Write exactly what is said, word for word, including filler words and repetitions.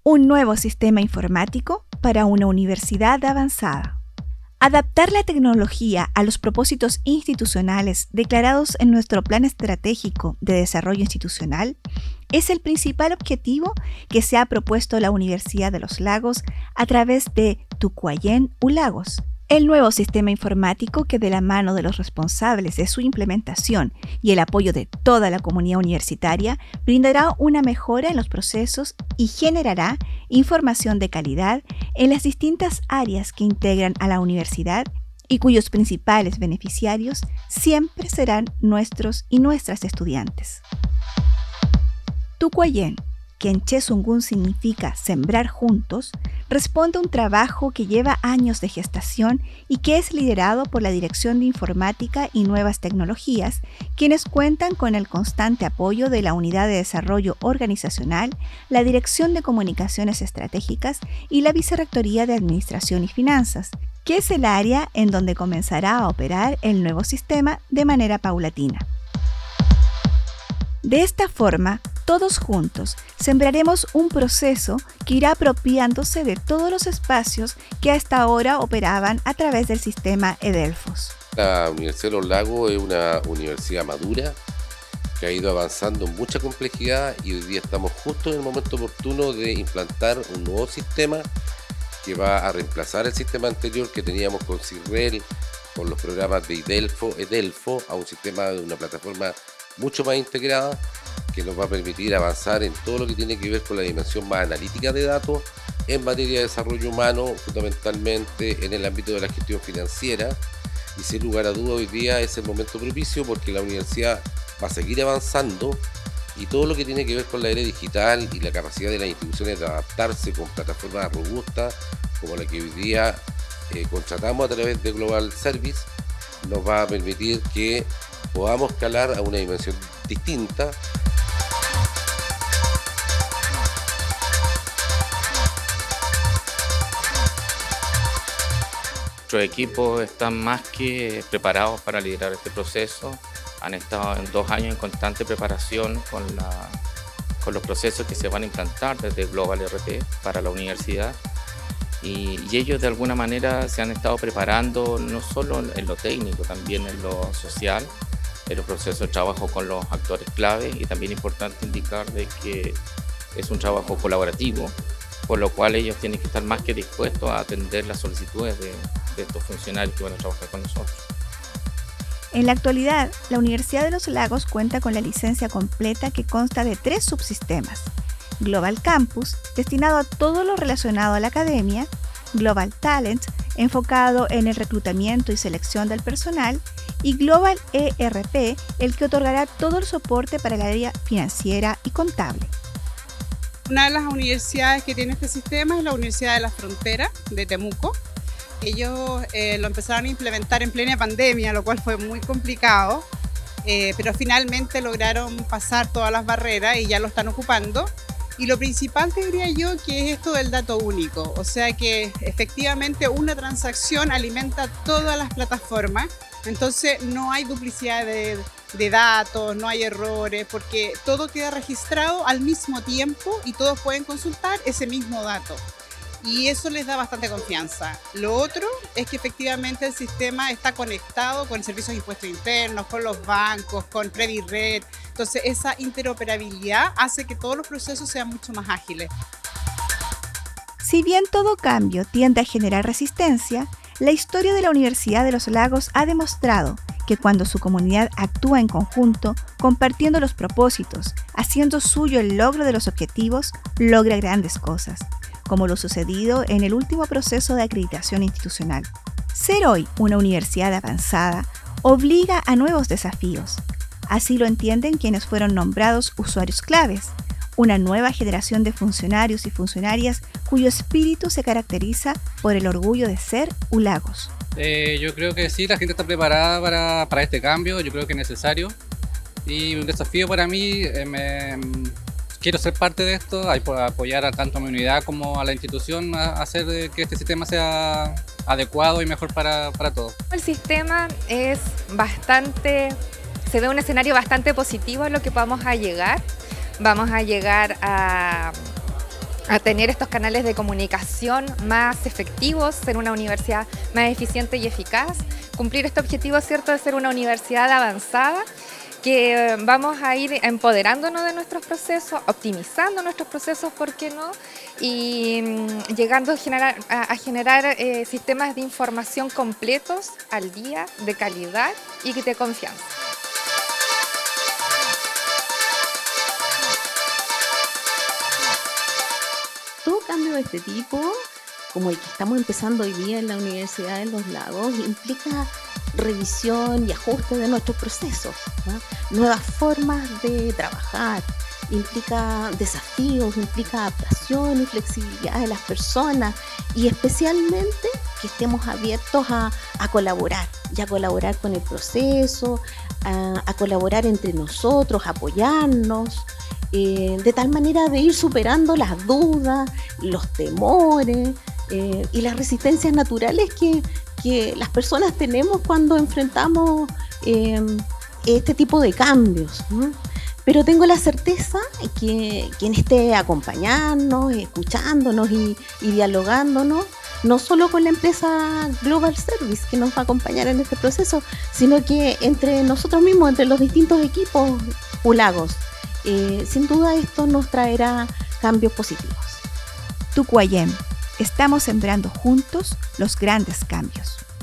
Un nuevo sistema informático para una universidad avanzada. Adaptar la tecnología a los propósitos institucionales declarados en nuestro Plan Estratégico de Desarrollo Institucional es el principal objetivo que se ha propuesto la Universidad de los Lagos a través de Tucuayén U Lagos. El nuevo sistema informático que, de la mano de los responsables de su implementación y el apoyo de toda la comunidad universitaria, brindará una mejora en los procesos y generará información de calidad en las distintas áreas que integran a la universidad y cuyos principales beneficiarios siempre serán nuestros y nuestras estudiantes. Tucuayén, que en Chezungun significa sembrar juntos, responde a un trabajo que lleva años de gestación y que es liderado por la Dirección de Informática y Nuevas Tecnologías, quienes cuentan con el constante apoyo de la Unidad de Desarrollo Organizacional, la Dirección de Comunicaciones Estratégicas y la Vicerrectoría de Administración y Finanzas, que es el área en donde comenzará a operar el nuevo sistema de manera paulatina. De esta forma, todos juntos sembraremos un proceso que irá apropiándose de todos los espacios que hasta ahora operaban a través del sistema Edelfos. La Universidad de los Lagos es una universidad madura que ha ido avanzando en mucha complejidad y hoy día estamos justo en el momento oportuno de implantar un nuevo sistema que va a reemplazar el sistema anterior que teníamos con CIRREL, con los programas de Idelfo, Edelfo, a un sistema de una plataforma mucho más integrada que nos va a permitir avanzar en todo lo que tiene que ver con la dimensión más analítica de datos en materia de desarrollo humano, fundamentalmente en el ámbito de la gestión financiera, y sin lugar a duda hoy día es el momento propicio porque la universidad va a seguir avanzando y todo lo que tiene que ver con la era digital y la capacidad de las instituciones de adaptarse con plataformas robustas como la que hoy día eh, contratamos a través de Global Service nos va a permitir que podamos escalar a una dimensión distinta. Nuestros equipos están más que preparados para liderar este proceso. Han estado en dos años en constante preparación con, la, con los procesos que se van a implantar desde Global R P para la universidad. Y, y ellos de alguna manera se han estado preparando no solo en lo técnico, también en lo social, en los procesos de trabajo con los actores clave, y también es importante indicar de que es un trabajo colaborativo, por lo cual ellos tienen que estar más que dispuestos a atender las solicitudes de, de estos funcionarios que van a trabajar con nosotros. En la actualidad, la Universidad de los Lagos cuenta con la licencia completa que consta de tres subsistemas: Global Campus, destinado a todo lo relacionado a la academia; Global Talent, enfocado en el reclutamiento y selección del personal; y Global E R P, el que otorgará todo el soporte para el área financiera y contable. Una de las universidades que tiene este sistema es la Universidad de la Frontera de Temuco. Ellos eh, lo empezaron a implementar en plena pandemia, lo cual fue muy complicado, eh, pero finalmente lograron pasar todas las barreras y ya lo están ocupando. Y lo principal te diría yo que es esto del dato único, o sea que efectivamente una transacción alimenta todas las plataformas, entonces no hay duplicidad de, de datos, no hay errores, porque todo queda registrado al mismo tiempo y todos pueden consultar ese mismo dato. Y eso les da bastante confianza. Lo otro es que efectivamente el sistema está conectado con servicios de impuestos internos, con los bancos, con Predired. Entonces esa interoperabilidad hace que todos los procesos sean mucho más ágiles. Si bien todo cambio tiende a generar resistencia, la historia de la Universidad de los Lagos ha demostrado que cuando su comunidad actúa en conjunto, compartiendo los propósitos, haciendo suyo el logro de los objetivos, logra grandes cosas, como lo sucedido en el último proceso de acreditación institucional. Ser hoy una universidad avanzada obliga a nuevos desafíos. Así lo entienden quienes fueron nombrados usuarios claves, una nueva generación de funcionarios y funcionarias cuyo espíritu se caracteriza por el orgullo de ser U Lagos. Eh, yo creo que sí, la gente está preparada para, para este cambio, yo creo que es necesario. Y un desafío para mí, eh, me, quiero ser parte de esto, apoyar a tanto a mi unidad como a la institución a hacer que este sistema sea adecuado y mejor para, para todos. El sistema es bastante, se ve un escenario bastante positivo a lo que vamos a llegar. Vamos a llegar a, a tener estos canales de comunicación más efectivos, ser una universidad más eficiente y eficaz, cumplir este objetivo, ¿cierto?, de ser una universidad avanzada, que vamos a ir empoderándonos de nuestros procesos, optimizando nuestros procesos, ¿por qué no?, y mm, llegando a generar, a, a generar eh, sistemas de información completos al día, de calidad y de confianza. Todo cambio de este tipo, como el que estamos empezando hoy día en la Universidad de Los Lagos, implica revisión y ajuste de nuestros procesos, ¿no? Nuevas formas de trabajar, implica desafíos, implica adaptación y flexibilidad de las personas, y especialmente que estemos abiertos a, a colaborar, y a colaborar con el proceso, a, a colaborar entre nosotros, a apoyarnos, eh, de tal manera de ir superando las dudas, los temores eh, y las resistencias naturales que, que las personas tenemos cuando enfrentamos eh, este tipo de cambios, ¿no? Pero tengo la certeza que quien esté acompañándonos, escuchándonos y, y dialogándonos, no solo con la empresa Global Service que nos va a acompañar en este proceso, sino que entre nosotros mismos, entre los distintos equipos ULAGOS, eh, sin duda esto nos traerá cambios positivos. Tucuayem, estamos sembrando juntos los grandes cambios.